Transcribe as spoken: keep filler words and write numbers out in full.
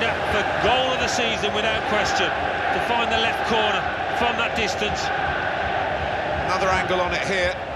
contender for goal of the season without question, to find the left corner from that distance. Another angle on it here.